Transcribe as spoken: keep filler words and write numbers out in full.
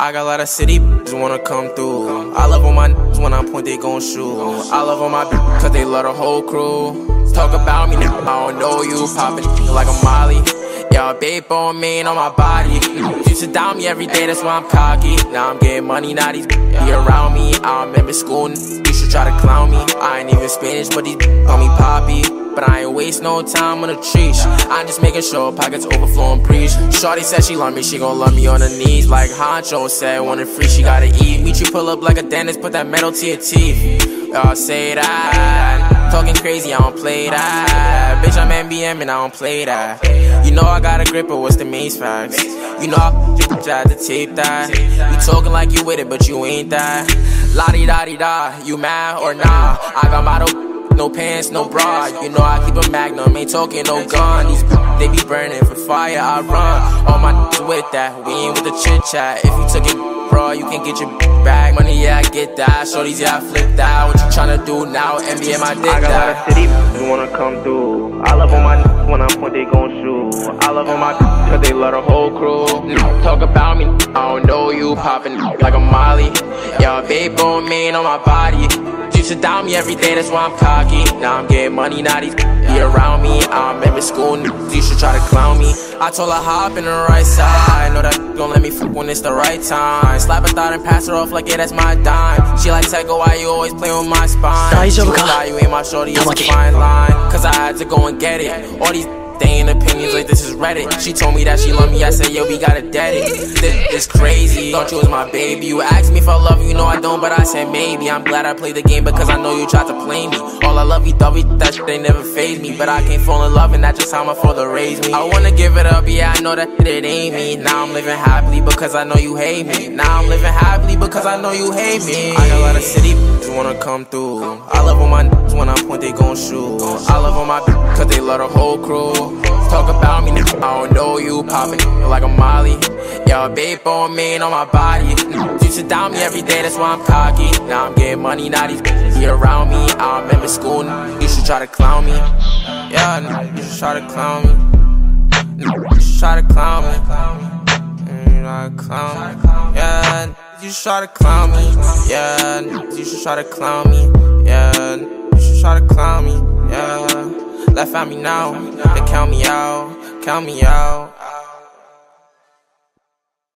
I got a lot of city bitches wanna come through. I love all my niggas when I point, they gon' shoot. I love all my bitches cause they love the whole crew. Talk about me, nigga, I don't know you. Poppin' like a Molly. Yeah, babe on me and on my body. Used to down me every day, that's why I'm cocky. Now I'm getting money, now these be around me. I remember school, you should try to clown me. I ain't even Spanish, but these call me Poppy. But I ain't waste no time on the trees. I'm just making sure pockets overflow and breeze. Shorty said she love me, she gon' love me on her knees. Like Honcho said, wanted free, she gotta eat. Meet you pull up like a dentist, put that metal to your teeth. Y'all say that. Talking crazy, I don't play that. Bitch, I'm N B M and I don't play that. You know I got a grip, but what's the main facts? You know I just tried to tape that. You talking like you with it, but you ain't that. La-di-da-di-da, you mad or nah? I got motto. No pants, no bra, you know I keep a magnum, ain't talking no gun. These they be burning for fire, I run. All my niggas with that, we ain't with the chit chat. If you took it, bro, you can get your back. Money, yeah, I get that. Shorties, yeah, I flip that. What you tryna do now? N B A, my dick that. I got a lot of city bitches wanna come through. I love all my niggas when I point, they gon' shoot. I love all my bitches cause they love the whole crew. Talk about me, I don't know you. Poppin' like a Molly. Yeah, babe on me and on my body. Used to down me every day, that's why I'm cocky. Now I'm getting money, now these be around me. I remember school, you should try to clown me. I told her hop in the right side. Know that gon' let me fuck when it's the right time. Slap a thought and pass her off like yeah, that's my dime. She like Tecca, why you always playing with my spine? She was like, you ain't my shorty, it's a fine line. Cause I had to go and get it. All these staying opinions like this is Reddit. She told me that she love me, I said yo, we gotta dead it. This is crazy, thought you was my baby. You asked me if I love you, you know I don't, but I said maybe. I'm glad I played the game because I know you tried to play me. All I love you, dovey, that shit they never phase me. But I can't fall in love and that's just how my father raised me. I wanna give it up, yeah, I know that it ain't me. Now I'm living happily because I know you hate me. Now I'm living happily because I know you hate me. I got a lot of city bitches wanna come through. I love all my niggas when I point, they gon' shoot. I love all my bitches cause they love the whole crew. Talk about me, nigga, I don't know you. Poppin' like a Molly. Yeah, babe on me and on my body. Used to down me every day, that's why I'm cocky. Now I'm getting money, now these bitches be around me. I remember school, you should try to clown me. Yeah, you should try to clown me. You should try to clown me. You try to clown me. Yeah, you should try to clown me. Yeah, you should try to clown me. Yeah, you should try to clown me. Yeah. Left at me now, they count me out, count me out.